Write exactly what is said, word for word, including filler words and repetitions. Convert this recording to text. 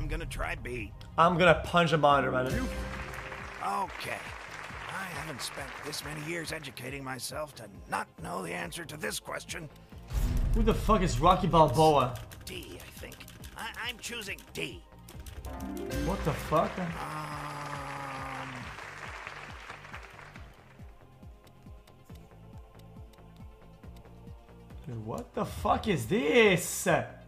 I'm gonna try B. I'm gonna punch a monitor, man. Okay. I haven't spent this many years educating myself to not know the answer to this question. Who the fuck is Rocky Balboa? D, I think. I I'm choosing D. What the fuck? Um, Dude, what the fuck is this?